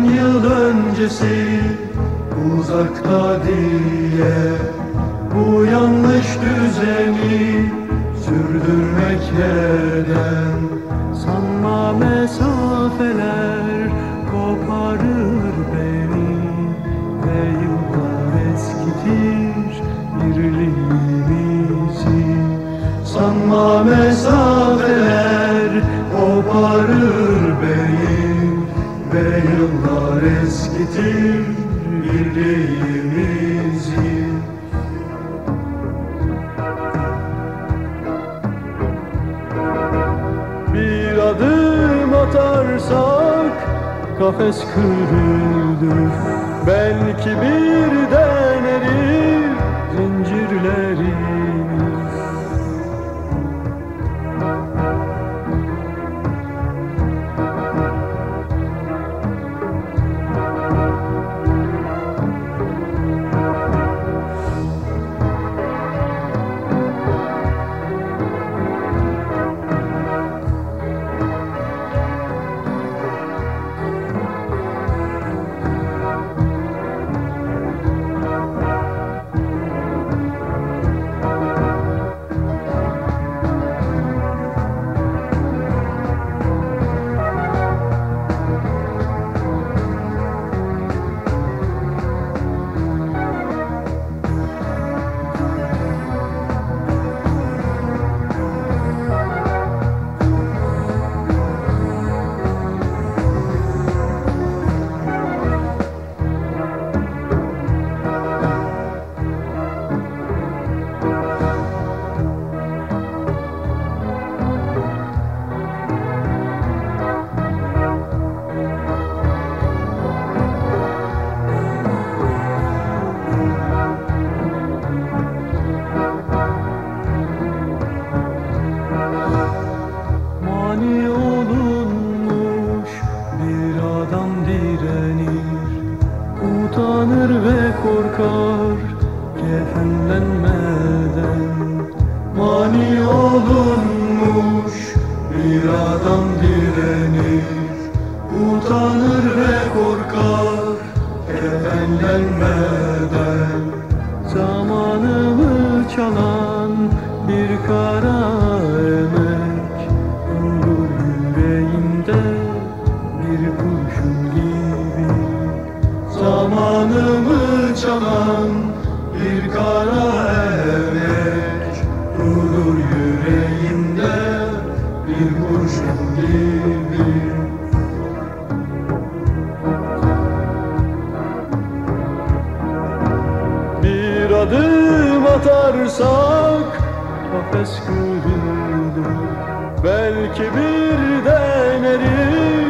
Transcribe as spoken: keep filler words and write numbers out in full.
bin yıl öncesi uzakta diye bu yanlış düzeni sürdürmek neden? Sanma mesafeler koparır beni ve yıllar eskitir birliğimizi. Sanma mesafeler koparır beni ve yıllar eskitir birliğimizi. Bir adım atarsak kafes kırıldı, belki birden erir zincirlerimiz. Mani olunmuş bir adam direnir, utanır ve korkar kefenlenmeden. Mani olunmuş bir adam direnir, utanır ve korkar kefenlenmeden. Zamanımı çalan bir kara emek olur yüreğimde bir kurşun gibi. Zamanımı çalan bir kara emek durur yüreğimde bir kurşun gibi. Bir adım atarsak kafes kırılır, belki birden erir